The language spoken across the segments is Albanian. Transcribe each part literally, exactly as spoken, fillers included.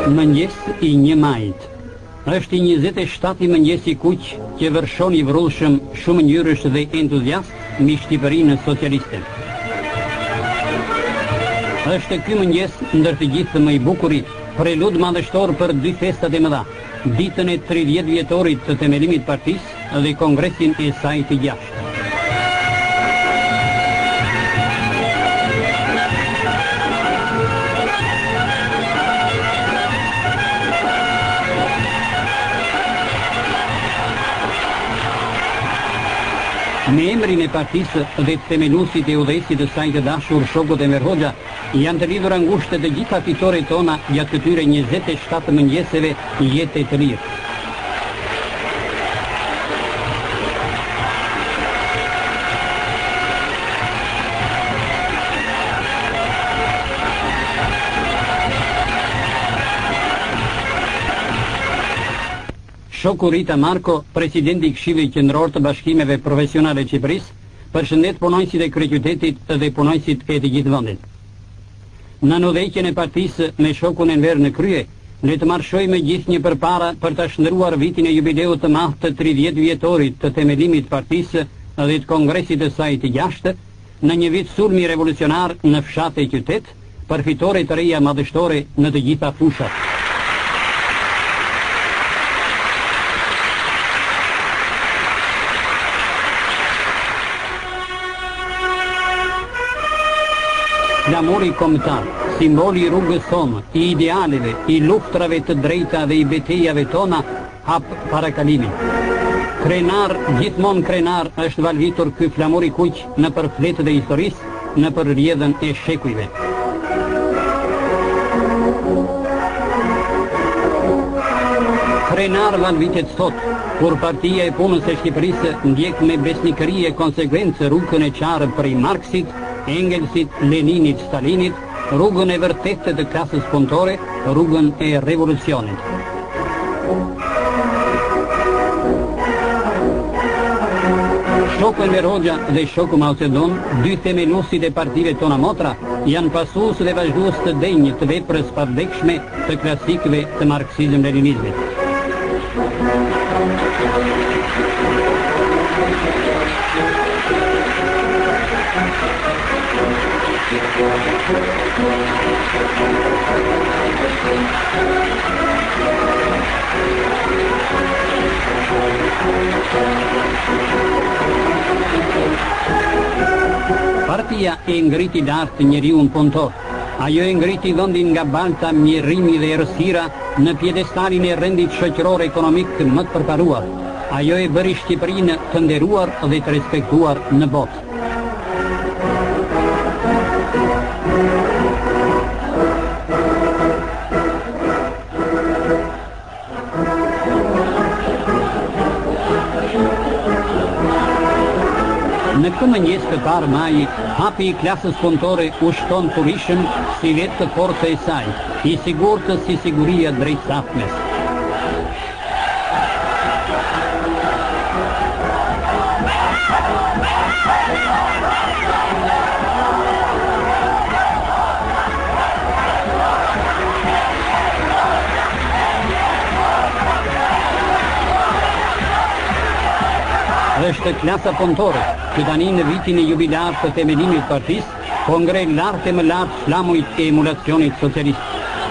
mëngjes i një majit. Është i njëzet e shtati mëngjes i kuq që vërshon i vrullshëm shumë ngjyrësh dhe entuziast mbi Shqipërinë socialiste. Është ky mëngjes ndër të gjithë më i bukuri, prelud madhështor për dy festat e mëdha, ditën e tridhjetë vjetorit të themelimit të partisë dhe kongresin e saj të gjashtë. Me emrin e partisë dhe themeluesit e udhëheqësit të saj të dashur shokut Enver Hoxha, janë të lidhur ngushtë të gjitha fitoret tona gjatë këtyre njëzet e shtatë mëngjeseve jete të lirë. Shoku Rita Marko, presidenti i Këshillit Qendror të Bashkimeve Profesionale të Shqipërisë, përshëndet punonjësit e kryeqytetit dhe punonjësit e të gjithë vendit. Në udhëheqjen e partisë me shokun Enver në krye, le të marshojmë gjithë një përpara për ta shndruar vitin e jubileut të madh të tridhjetë vjetorit të themelimit të partisë dhe të kongresit të saj të gjashtë, në një vit sulmi revolucionar në fshat e qytet, për fitore të reja madhështore në të gjitha fushat. Flamuri kombëtar, simboli i rrugës tonë, i idealeve, i luftrave të drejta dhe i betejave tona, hap parakalimin. Krenar, gjithmonë krenar, është valvitur ky flamur i kuq në për fletët e historisë, në për rrjedhën e shekujve. Krenar valvitet sot, kur Partia e Punës së Shqipërisë ndjek me besnikëri e konsekuencë rrugën e qarë prej Marksit, Engelsit, Leninit, Stalinit, rrugën e vërtetë të klasës punëtore, rrugën e revolucionit. Shoku Enver Hoxha dhe shoku Mao Zedong, dy themeluesit e partive tona motra, janë pasues dhe vazhdues të denjë të veprës pavdekshme të klasikëve të marksizëm-leninizmit. Partia e ngriti lart njeriun punëtor. Ajo e ngriti vendin nga balta mjerimi dhe errësira në pjedestalin e rendit shoqëror ekonomik më të përparuar. Ajo e bëri Shqipërinë të nderuar dhe të respektuar në botë. Në këtë mëngjes të parë maji, hapi i klasës punëtore u shton turishëm si vetë të forca e saj, i sigurt si siguria drejt safmes. Është klasa punëtore, që tani në vitin e jubilar të themelimit të partisë, po ngre lart e më lart flamujt e emulacionit socialist.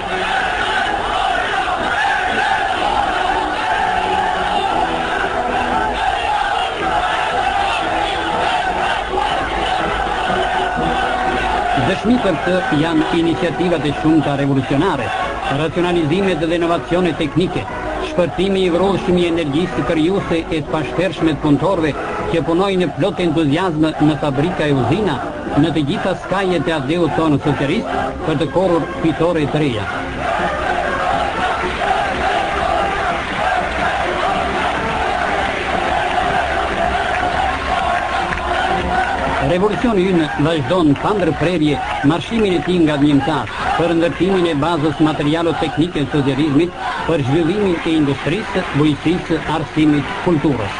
Dëshmi për të janë iniciativat e shumta revolucionare, racionalizimet dhe inovacione teknike, shpërtimi i vrullshëm i energjisë krijuese e të pashtershme të punëtorëve që punojnë në plot entuziazm në fabrika e uzina, në të gjitha skajet e adeut tonë socialist për të korrur fitore të reja. Revolucioni ynë vazhdon pa ndërprerje marshimin e tij nga ndjenjtar për ndërtimin e bazës materialo-teknike të socializmit, për zhvillimin e industrisë, bujqësisë, arsimit, kulturës.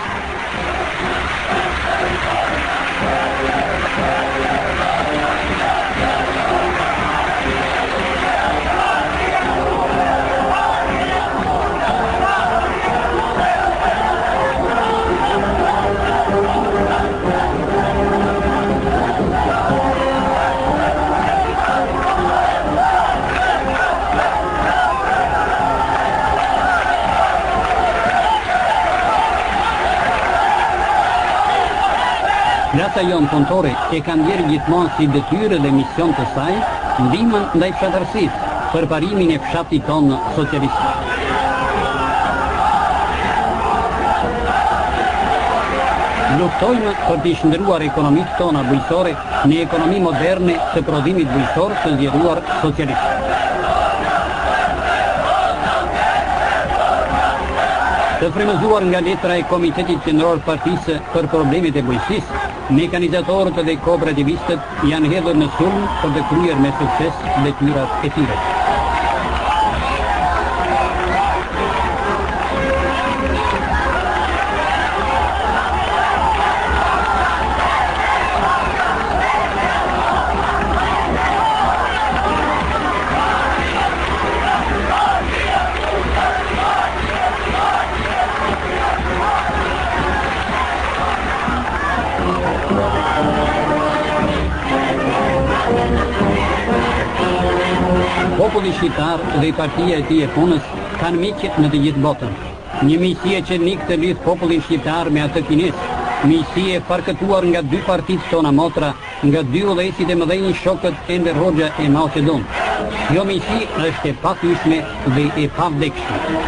janë punëtore e kanë bjerë gjithmonë si detyrë dhe mision të saj ndihmën ndaj fshatërsisë për parimin e fshatit tonë socialist. Luftojmë për të shndruar ekonomitë tona bujqësore në ekonomi moderne të prodhimit bujqësor të zgjeruar socialist. Të frymëzuar nga letra e Komitetit Qendror të Partisë për problemet e bujqësisë, mekanizatorët dhe kooperativistet janë hedhur në sulm për të kryer me sukses detyrat e tyre. Populli shqiptar dhe partia e tij e punës kanë miq në të gjithë botën. Një miqësi e qenik të lidh popullin shqiptar me atë kines, miqësi e farkëtuar nga dy partitë tona motra, nga dy udhëheqësit e mëdhenj shokët Enver Hoxha e Mao Zedong. Kjo miqësi është e pathyeshme dhe e pavdekshme.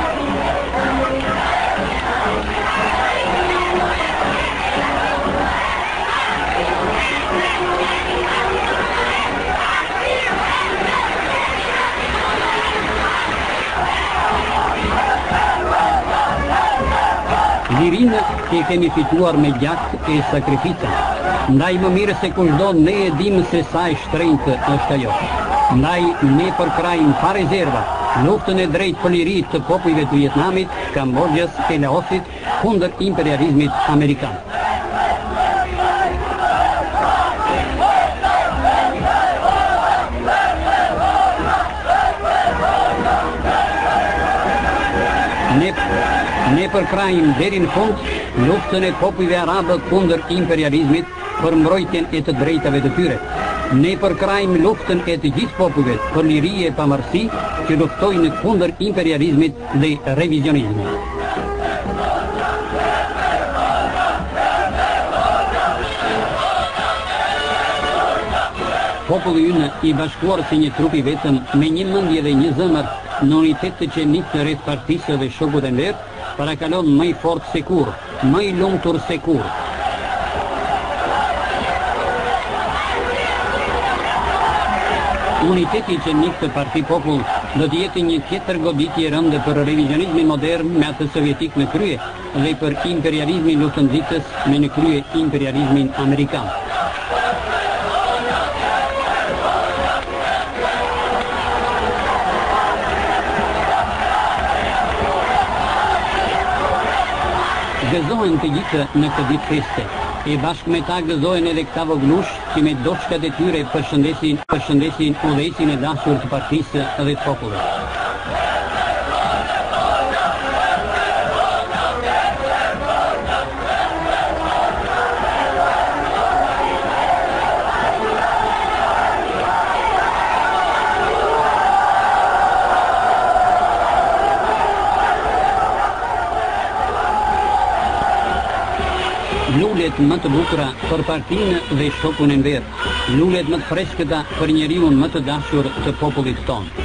Lirinë e kemi fituar me gjak e sakrificën. Ndaj më mirë se kushdo ne e dim se sa e shtrenjtë është ajo. Ndaj ne përkrajmë pa rezerva luftën e drejtë për liri të popujve të Vietnamit, Kambodgjës e Laosit kundër imperializmit amerikan. Ne Ne përkrajmë deri në fund luftën e popujve arabë kundër imperializmit për mbrojtjen e të drejtave të tyre. Ne përkrajmë luftën e të gjithë popujve për liri e pavarësi që luftojnë kundër imperializmit dhe revizionizmit. Populli ynë i bashkuar si një trup i vetëm me një mendje dhe një zemër në unitet të qenit të rreth partisë dhe shokut e Enver, parakalon më i fort se kur, më i lumtur se kur. Uniteti qenik të Parti Popull do të jetë një tjetër goditje rënde për revizionizmin modern me atë sovjetik në krye dhe për imperializmin luftë-nxitës me në krye imperializmin amerikan. Gëzohen të gjithë në këtë ditë feste, e bashkë me ta gëzohen edhe këta voglush që me doçkat e tyre përshëndesin, përshëndesin udhëheqësin e dashur të partisë dhe të popullit. Lulet më të bukura për partinë dhe shokun e Enver, lulet më të freskëta për njeriun më të dashur të popullit tonë.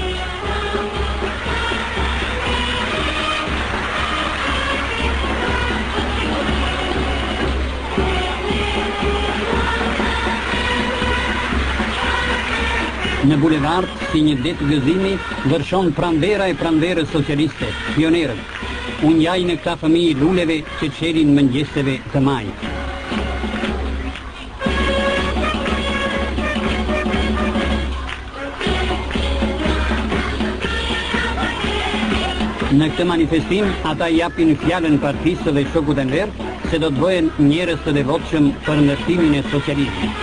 Në bulevard, si një det gëzimi, vërshon pranvera e pranverës socialiste, pionerët. Unë jaj në këta fëmijë luleve që qelin mëngjeseve të maj. Në këtë manifestim, ata japin fjallën partisë dhe shokut e Enver se do të bëhen njerëz të devotshëm për ndërtimin e socializmit.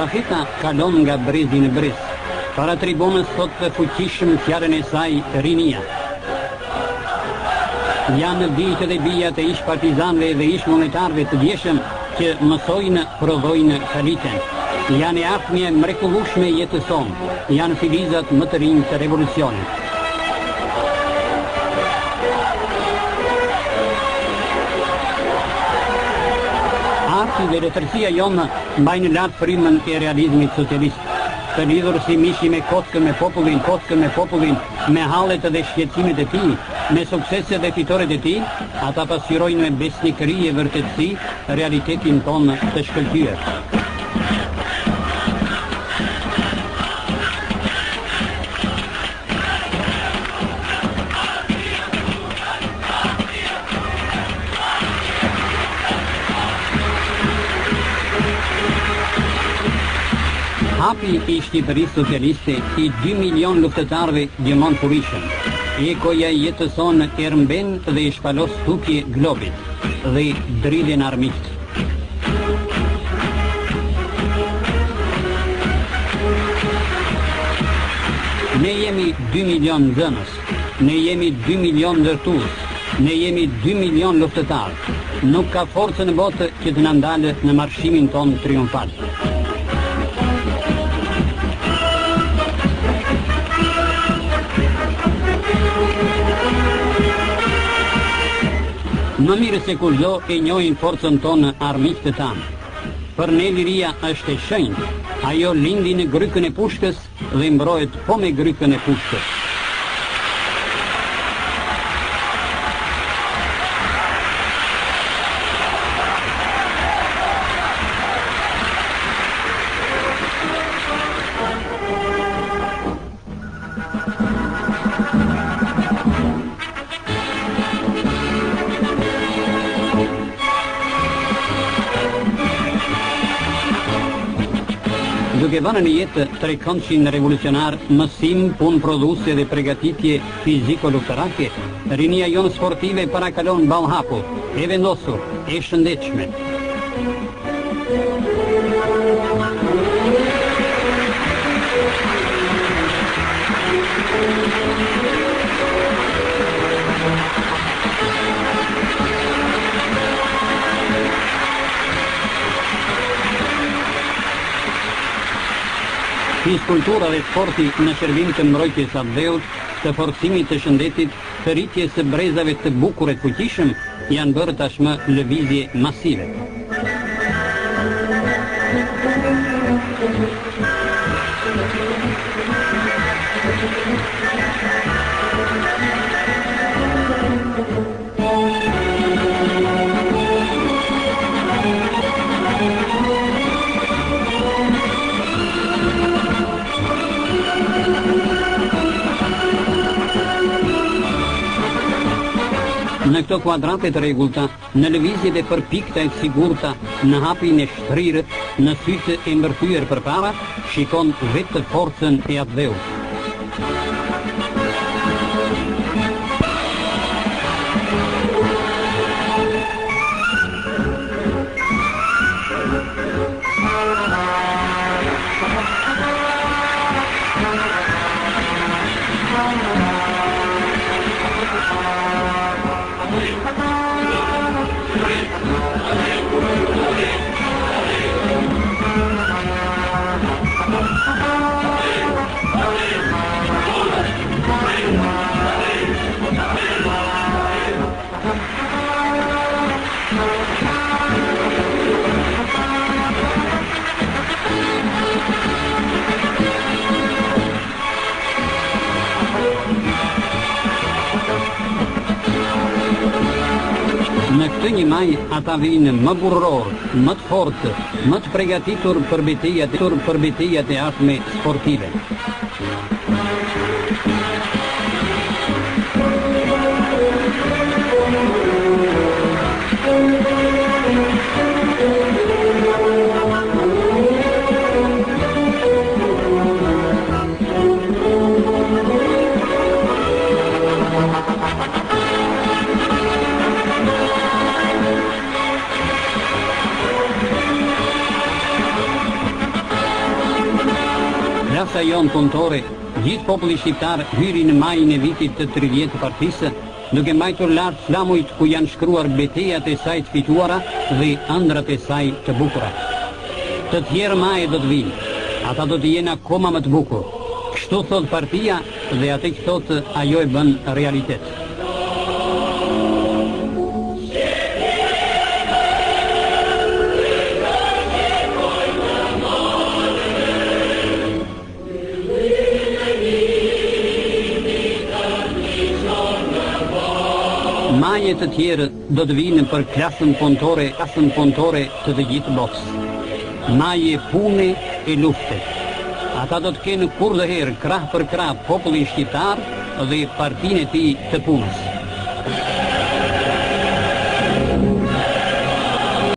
Stafeta kalon nga brezi në brez. Para tribunës sot të fuqishëm fjalën e saj rinia. Janë bijtë dhe bijat e ish partizanëve dhe ish monetarëve të djeshëm që mësojnë, prodhojnë, kaliten. Janë e ardhmja e mrekullueshme e jetës sonë, janë filizat më të rinj të revolucionit. Arti dhe letërsia jonë mbajnë lartë frymën e realizmit socialist. Të lidhur si mishi me kockën me popullin, kockën me popullin, me hallet dhe shqetësimet e tij, me sukseset dhe fitoret e tij, ata pasqyrojnë me besnikëri e vërtetësi realitetin tonë të shkëlqyer. Hapi i Shqipërisë socialiste i dy milion luftetarëve djemon furishëm. Ekoja i jetës sonë e rmben dhe i shpalos tukje globit dhe dridhen armiqt. Ne jemi dy milion zënës, ne jemi dy milion ndërtues, ne jemi dy milion luftetarë. Nuk ka forcë në botë që të na ndalë në marshimin ton triumfal. Më mirë se kushdo e njohin forcën tonë armiqtë tanë. Për ne liria është e shenjtë, ajo lindi në grykën e pushkës dhe mbrohet po me grykën e pushkës. Duke vënë në jetë trekëndshin revolucionar, mësim, punë prodhuese dhe përgatitje fiziko-luftarake, rinia jonë sportive parakalon ballhapur, e vendosur, e shëndetshme. Fiskultura dhe sporti në shërbim të mbrojtjes së dheut, të forcimit të shëndetit, të rritjes së brezave të bukura të fuqishëm, janë bërë tashmë lëvizje masive. Në këto kuadrate të rregullta, në lëvizjet e përpikta e sigurta, në hapjen e shtrirë, në sytë e mbërthyer përpara, shikon vetë forcën e atdheut. Në këtë një maj, ata vinë më burror, më të fortë, më të përgatitur për betejat për betejat e ardhme sportive. jonë punëtore, gjithë populli shqiptar hyri në majin e vitit të tridhjetë partisë, duke mbajtur lart flamujt ku janë shkruar betejat e saj të fituara dhe ëndrat e saj të bukura. Të tjerë maje do të vinë, ata do të jenë akoma më të bukur. Kështu thot partia dhe atë që thot ajo e bën realitet. Maje të tjerë do të vinë për klasën punëtore, klasën punëtore të të gjithë botës. Maje pune e lufte. Ata do të kenë kur dhe herë krah për krah popullin shqiptar dhe partinë e tij të punës.